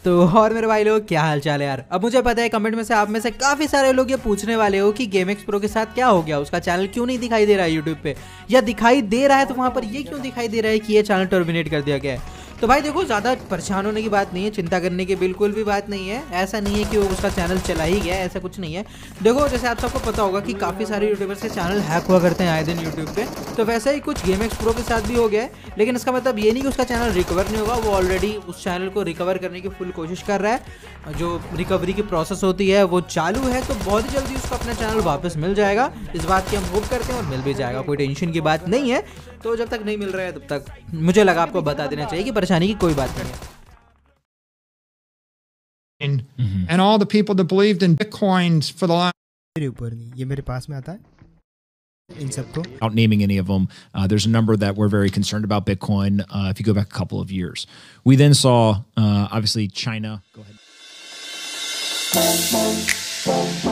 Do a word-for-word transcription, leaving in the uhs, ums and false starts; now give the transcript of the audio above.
तो और मेरे भाई लोग क्या हाल चाल है यार। अब मुझे पता है कमेंट में से आप में से काफी सारे लोग ये पूछने वाले हो कि गेमएक्स प्रो के साथ क्या हो गया, उसका चैनल क्यों नहीं दिखाई दे रहा है यूट्यूब पे, या दिखाई दे रहा है तो वहां पर ये क्यों दिखाई दे रहा है कि ये चैनल टर्मिनेट कर दिया गया है। तो भाई देखो, ज़्यादा परेशान होने की बात नहीं है, चिंता करने की बिल्कुल भी बात नहीं है। ऐसा नहीं है कि वो उसका चैनल चला ही गया, ऐसा कुछ नहीं है। देखो, जैसे आप सबको पता होगा कि काफ़ी सारे यूट्यूबर्स के चैनल हैक हुआ करते हैं आए दिन यूट्यूब पे, तो वैसे ही कुछ गेमएक्स प्रो के साथ भी हो गया है। लेकिन इसका मतलब ये नहीं कि उसका चैनल रिकवर नहीं होगा, वो ऑलरेडी उस चैनल को रिकवर करने की फुल कोशिश कर रहा है। जो रिकवरी की प्रोसेस होती है वो चालू है, तो बहुत ही जल्दी उसको अपना चैनल वापस मिल जाएगा। इस बात की हम होप करते हैं और मिल भी जाएगा, कोई टेंशन की बात नहीं है। तो जब तक नहीं मिल रहा है तब तक मुझे लगा आपको बता देना चाहिए कि परेशानी की कोई बात नहीं है। And, mm-hmm. and all the people that believed in Bitcoins for the last मेरे ऊपर नहीं, ये मेरे पास में आता है इन सबको। Without naming any of them, uh, there's a number that we're very concerned about Bitcoin. Uh, if you go back a couple of years, we then saw uh, obviously China. Go ahead.